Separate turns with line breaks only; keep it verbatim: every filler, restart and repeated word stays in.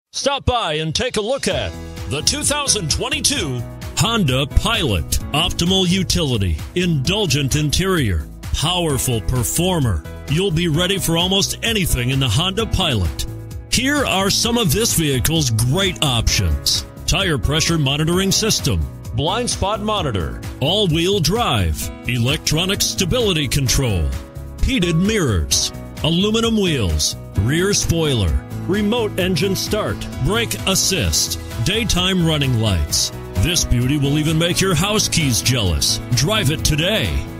Stop by and take a look at the two thousand twenty-two Honda Pilot. Optimal utility, indulgent interior, powerful performer. You'll be ready for almost anything in the Honda Pilot. Here are some of this vehicle's great options: tire pressure monitoring system, blind spot monitor, all-wheel drive, electronic stability control, heated mirrors, aluminum wheels, rear spoiler, remote engine start, brake assist, daytime running lights. This beauty will even make your house keys jealous. Drive it today.